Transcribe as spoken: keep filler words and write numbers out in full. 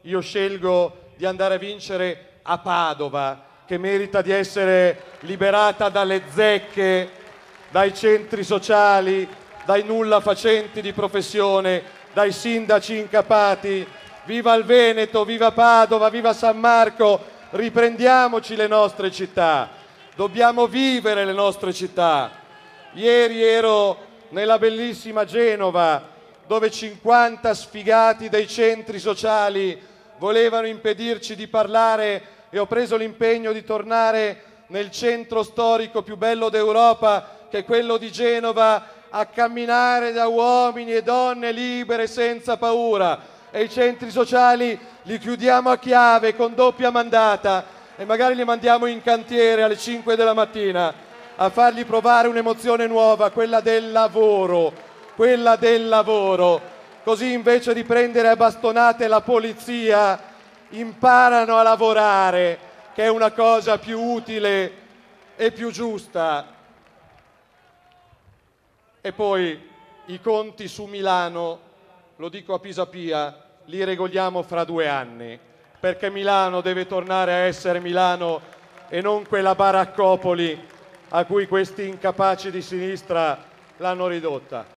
io scelgo di andare a vincere a Padova, che merita di essere liberata dalle zecche, dai centri sociali, dai nulla facenti di professione, dai sindaci incapati. Viva il Veneto, viva Padova, viva San Marco, riprendiamoci le nostre città, dobbiamo vivere le nostre città. Ieri ero nella bellissima Genova, dove cinquanta sfigati dei centri sociali volevano impedirci di parlare, e ho preso l'impegno di tornare nel centro storico più bello d'Europa, che è quello di Genova, a camminare da uomini e donne libere senza paura. E i centri sociali li chiudiamo a chiave con doppia mandata e magari li mandiamo in cantiere alle cinque della mattina a fargli provare un'emozione nuova, quella del lavoro, quella del lavoro. Così invece di prendere a bastonate la polizia imparano a lavorare, che è una cosa più utile e più giusta. E poi i conti su Milano, lo dico a Pisapia, li regoliamo fra due anni, perché Milano deve tornare a essere Milano e non quella baraccopoli a cui questi incapaci di sinistra l'hanno ridotta.